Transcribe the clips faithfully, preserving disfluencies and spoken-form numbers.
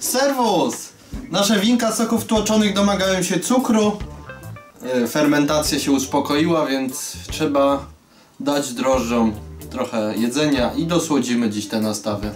Serwus! Nasze winka soków tłoczonych domagają się cukru. Fermentacja się uspokoiła, więc trzeba dać drożdżom trochę jedzenia i dosłodzimy dziś te nastawy.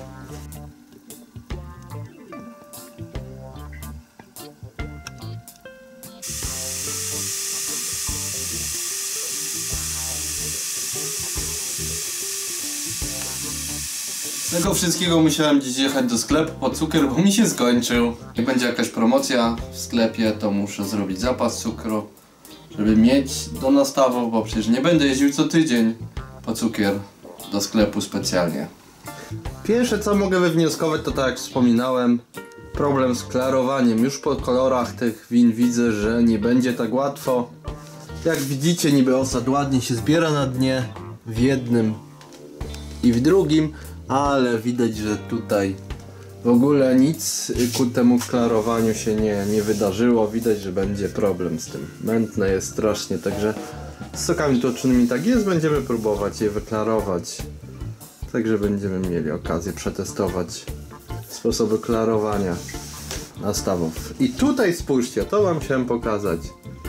Z tego wszystkiego musiałem dziś jechać do sklepu po cukier, bo mi się skończył. Jak będzie jakaś promocja w sklepie, to muszę zrobić zapas cukru, żeby mieć do nastawów, bo przecież nie będę jeździł co tydzień po cukier do sklepu specjalnie. Pierwsze co mogę wywnioskować to, tak jak wspominałem, problem z klarowaniem. Już po kolorach tych win widzę, że nie będzie tak łatwo. Jak widzicie, niby osad ładnie się zbiera na dnie w jednym i w drugim, ale widać, że tutaj w ogóle nic ku temu klarowaniu się nie, nie wydarzyło. Widać, że będzie problem z tym. Mętne jest strasznie, także z sokami tłoczonymi tak jest. Będziemy próbować je wyklarować. Także będziemy mieli okazję przetestować sposoby klarowania nastawów. I tutaj spójrzcie, to wam chciałem pokazać.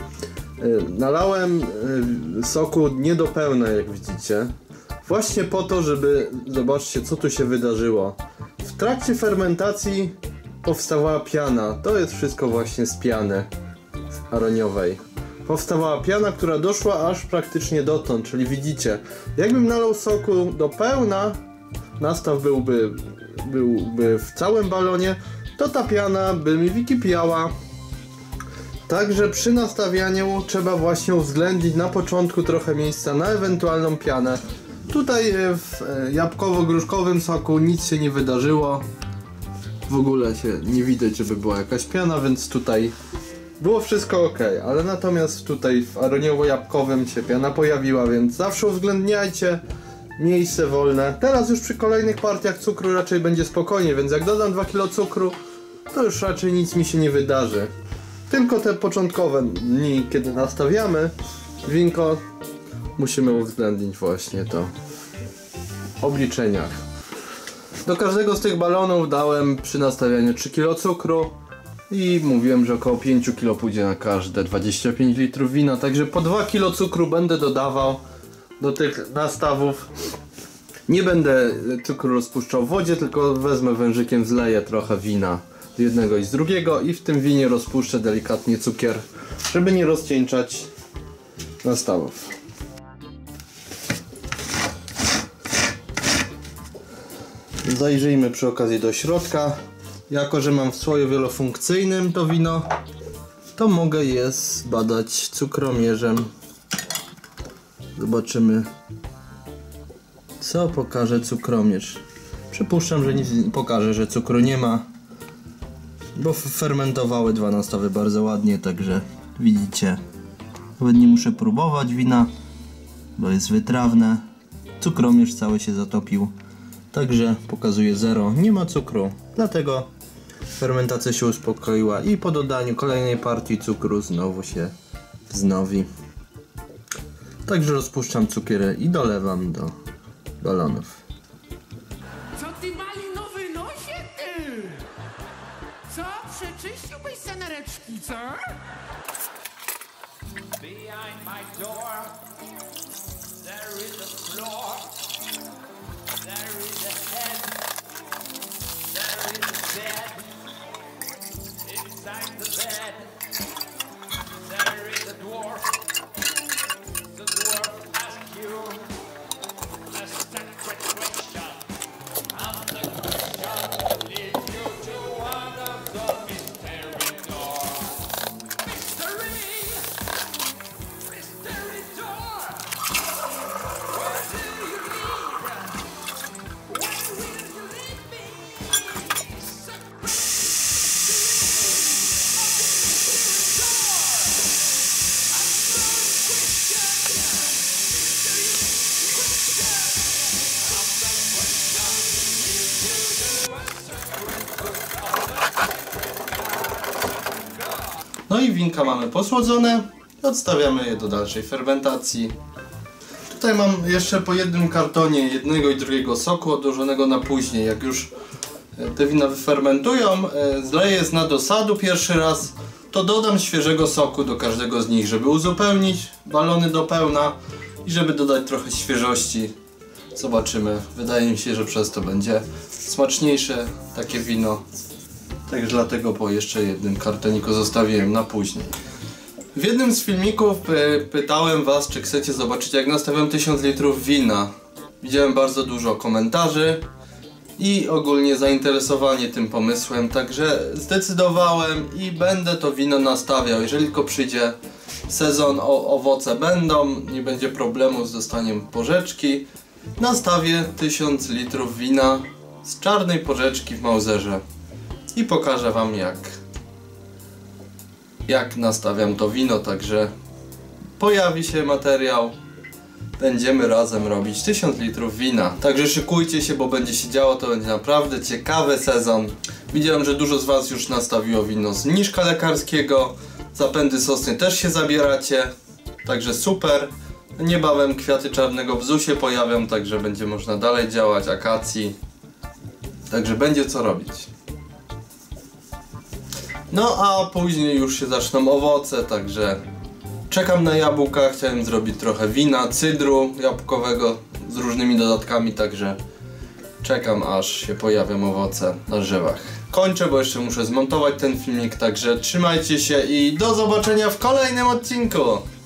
Nalałem soku nie do pełna, jak widzicie. Właśnie po to, żeby zobaczcie, co tu się wydarzyło. W trakcie fermentacji powstawała piana. To jest wszystko właśnie z piany aroniowej. Powstawała piana, która doszła aż praktycznie dotąd, czyli widzicie, jakbym nalał soku do pełna, nastaw byłby, byłby w całym balonie, to ta piana by mi wykipiała. Także przy nastawianiu trzeba właśnie uwzględnić na początku trochę miejsca na ewentualną pianę. Tutaj w jabłkowo-gruszkowym soku nic się nie wydarzyło. W ogóle się nie widać, żeby była jakaś piana, więc tutaj było wszystko ok. Ale natomiast tutaj w aroniowo-jabłkowym się piana pojawiła, więc zawsze uwzględniajcie miejsce wolne. Teraz już przy kolejnych partiach cukru raczej będzie spokojnie, więc jak dodam dwa kilo cukru, to już raczej nic mi się nie wydarzy. Tylko te początkowe dni, kiedy nastawiamy winko, musimy uwzględnić właśnie to w obliczeniach. Do każdego z tych balonów dałem przy nastawianiu trzy kilo cukru i mówiłem, że około pięć kilo pójdzie na każde dwadzieścia pięć litrów wina, także po dwa kilo cukru będę dodawał do tych nastawów. Nie będę cukru rozpuszczał w wodzie, tylko wezmę wężykiem, zleję trochę wina z jednego i z drugiego i w tym winie rozpuszczę delikatnie cukier, żeby nie rozcieńczać nastawów. Zajrzyjmy przy okazji do środka. Jako że mam w słoju wielofunkcyjnym to wino, to mogę je zbadać cukromierzem. Zobaczymy, co pokaże cukromierz. Przypuszczam, że nic nie pokaże, że cukru nie ma, bo fermentowały dwa nastawy bardzo ładnie, także widzicie, nawet nie muszę próbować wina, bo jest wytrawne. Cukromierz cały się zatopił, także pokazuje zero, nie ma cukru, dlatego fermentacja się uspokoiła i po dodaniu kolejnej partii cukru znowu się wznowi. Także rozpuszczam cukier i dolewam do balonów. Co ty malinowy nosie, ty? Co? Przeczyściłbyś senereczki, co? Behind my door there is a floor, there is a head, there is a bed, inside the bed there is a dwarf. The dwarf asks you a sacred question, and the question leads you to one of the mystery doors. Mystery! Mystery door! Where do you lead? Where will you lead me? No i winka mamy posłodzone, odstawiamy je do dalszej fermentacji. Tutaj mam jeszcze po jednym kartonie jednego i drugiego soku odłożonego na później. Jak już te wina wyfermentują, zleję z nadosadu pierwszy raz, to dodam świeżego soku do każdego z nich, żeby uzupełnić balony do pełna i żeby dodać trochę świeżości. Zobaczymy, wydaje mi się, że przez to będzie smaczniejsze takie wino. Także dlatego po jeszcze jednym kartoniku zostawiłem na później. W jednym z filmików py pytałem was, czy chcecie zobaczyć, jak nastawiam tysiąc litrów wina. Widziałem bardzo dużo komentarzy i ogólnie zainteresowanie tym pomysłem, także zdecydowałem i będę to wino nastawiał. Jeżeli tylko przyjdzie sezon, o owoce będą, nie będzie problemu z dostaniem porzeczki, nastawię tysiąc litrów wina z czarnej porzeczki w Mauserze i pokażę wam jak jak nastawiam to wino, także pojawi się materiał, będziemy razem robić tysiąc litrów wina. Także szykujcie się, bo będzie się działo, to będzie naprawdę ciekawy sezon. Widziałem, że dużo z was już nastawiło wino z mniszka lekarskiego, zapędy sosny też się zabieracie, także super. Niebawem kwiaty czarnego bzu się pojawią, także będzie można dalej działać, akacji, także będzie co robić. No a później już się zaczną owoce, także czekam na jabłka, chciałem zrobić trochę wina, cydru jabłkowego z różnymi dodatkami, także czekam aż się pojawią owoce na drzewach. Kończę, bo jeszcze muszę zmontować ten filmik, także trzymajcie się i do zobaczenia w kolejnym odcinku!